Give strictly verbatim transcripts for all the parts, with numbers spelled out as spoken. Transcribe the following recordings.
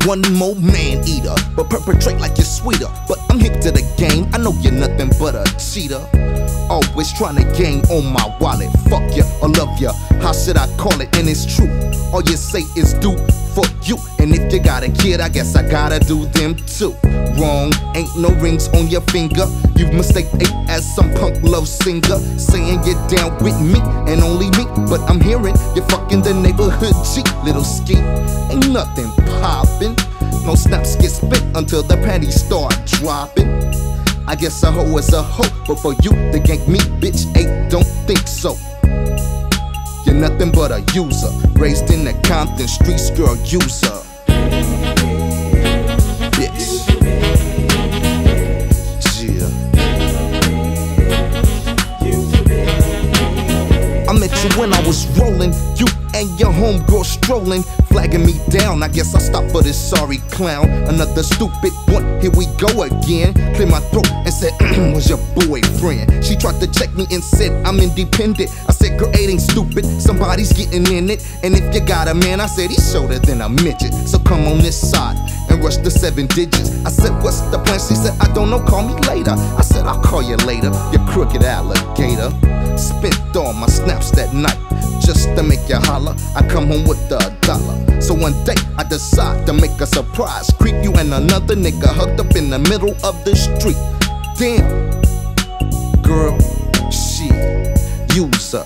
one more man eater, but perpetrate like you're sweeter. But I'm hip to the game, I know you're nothing but a cheater. Always trying to gain on my wallet. Fuck ya or love ya, how should I call it? And it's true, all you say is do for you. And if you got a kid, I guess I gotta do them too. Wrong, ain't no rings on your finger. You've mistaken Eiht as some punk love singer, saying you're down with me and only me. But I'm hearing you're fucking the neighborhood G. Little ski, ain't nothing poppin'. No snaps get spit until the panties start dropping. I guess a hoe is a hoe, but for you to gank me, bitch, Eiht, don't think so. You're nothing but a user, raised in the Compton streets, girl, user. Bitch. Yeah. I met you when I was rolling, you and your homegirl strolling, flagging me down. I guess I stopped for this sorry clown. Another stupid one, here we go again. Clear my throat and said, was your boyfriend? She tried to check me and said I'm independent. I said, girl, Eiht ain't stupid, somebody's getting in it. And if you got a man, I said he's shorter than a midget. So come on this side and rush the seven digits. I said, what's the plan? She said, I don't know, call me later. I said, I'll call you later, you crooked alligator. Spent all my snaps that night just to make you holler. I come home with a dollar. So one day I decide to make a surprise, creep you and another nigga hugged up in the middle of the street. Damn, girl, shit, user,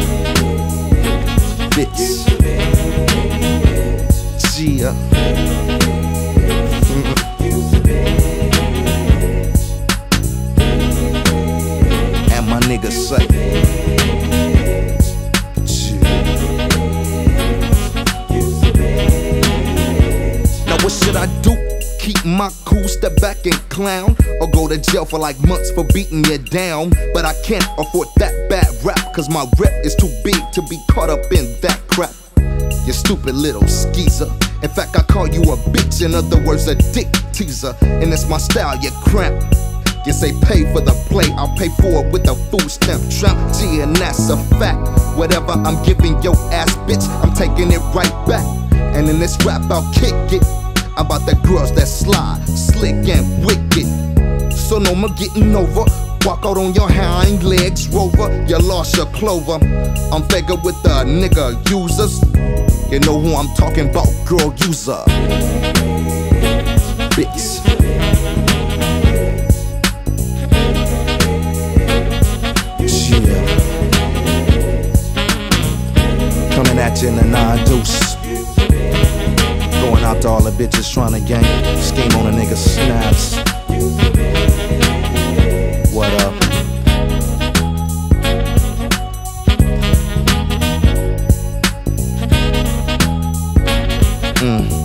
bitch, yeah. And my niggas say, what should I do? Keep my cool, step back and clown, or go to jail for like months for beating you down? But I can't afford that bad rap, cause my rep is too big to be caught up in that crap. You stupid little skeezer. In fact, I call you a bitch, in other words a dick teaser. And it's my style, you cramp. You say pay for the play, I'll pay for it with a food stamp trap. Gee, and that's a fact. Whatever I'm giving your ass, bitch, I'm taking it right back. And in this rap I'll kick it about the girls that slide, slick and wicked. So no more getting over, walk out on your hind legs, rover. You lost your clover, I'm figure with the nigga users. You know who I'm talking about, girl, user, bitch. Yeah. Coming at you in the nine deuce. Going out to all the bitches trying to gang, scheme on a nigga snaps. What up? Mm.